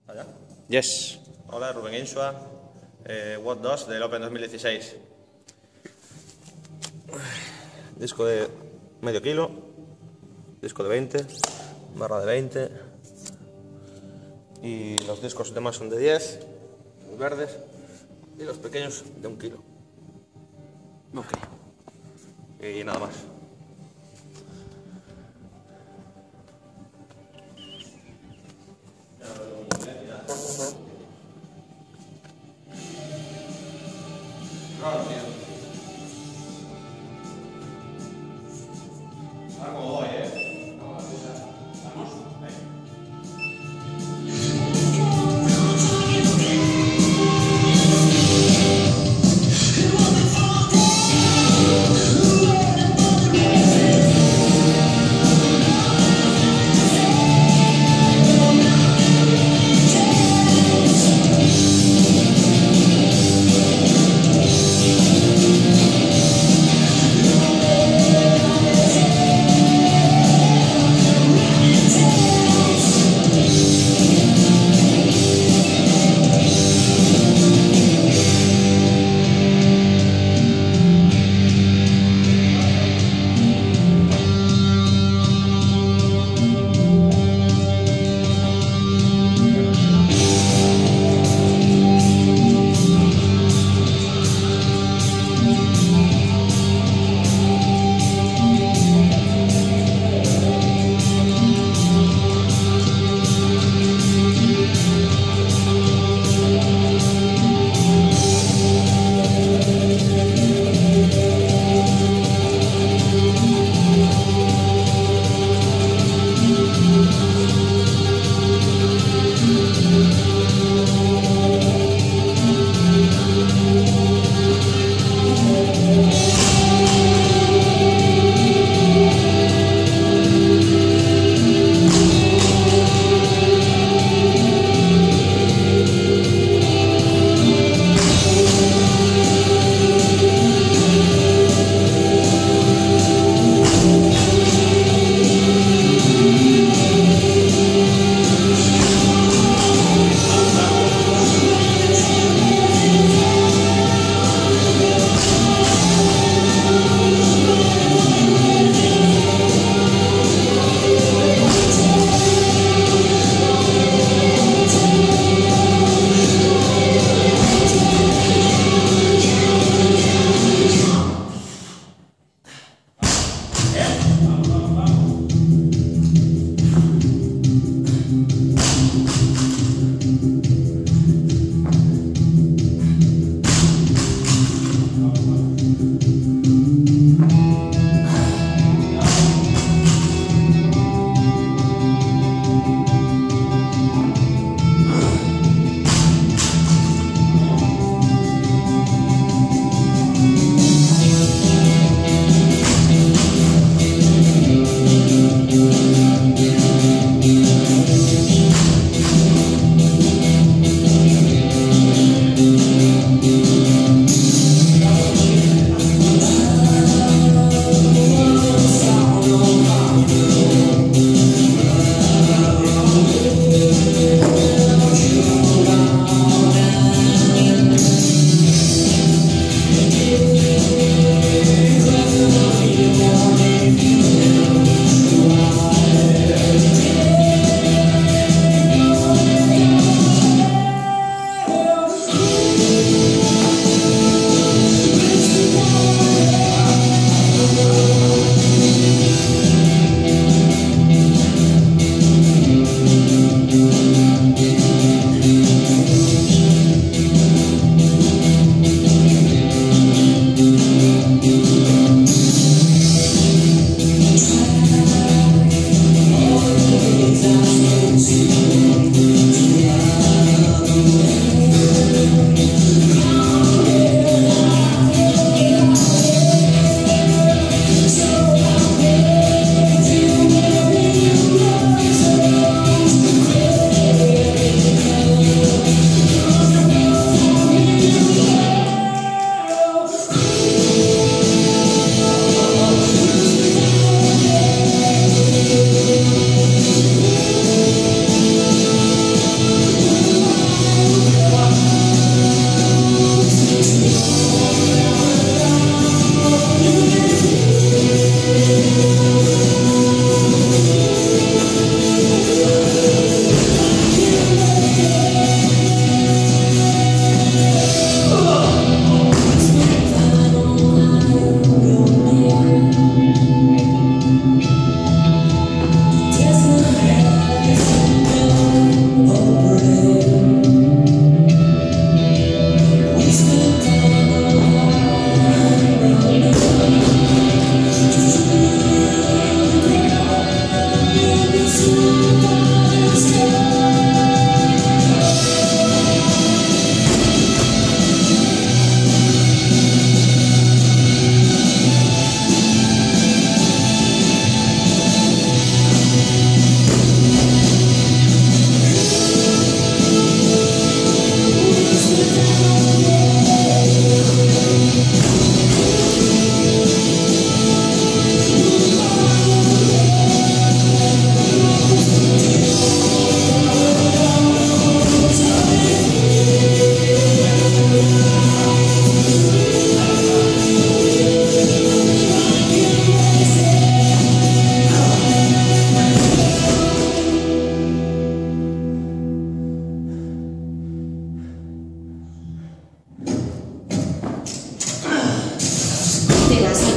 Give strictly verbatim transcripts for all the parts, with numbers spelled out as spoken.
¿Allá? Yes. Hola, Rubén Insua, eh, W O T dos del Open dos mil dieciséis. Disco de medio kilo, disco de veinte, barra de veinte y los discos demás son de diez, los verdes, y los pequeños de un kilo. Ok. Y nada más. Claro, tío. Ahora como voy, ¿eh? Vamos.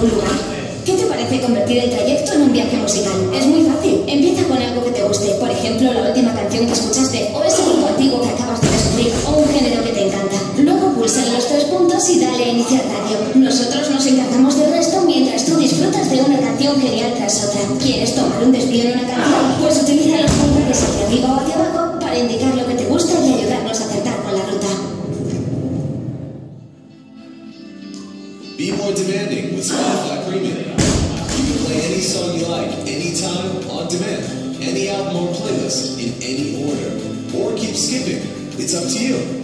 algún lugar? ¿Qué te parece convertir el trayecto en un viaje musical? Es muy fácil. Empieza con algo que te guste. Por ejemplo, la última canción que escuchaste, o ese grupo antiguo que acabas de descubrir, o un género que te encanta. Luego pulsa en los tres puntos y dale a iniciar radio. Nosotros nos encargamos del resto mientras tú disfrutas de una canción genial tras otra. ¿Quieres tomar un desvío en una canción? Pues utiliza los pulgares hacia arriba o hacia abajo para indicar lo que te gusta y ayudarnos a acertar con la ruta. Be more demanding with Spotify Premium. You can play any song you like, anytime, on demand, any album or playlist, in any order, or keep skipping. It's up to you.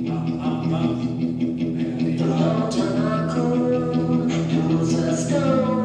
Let's go.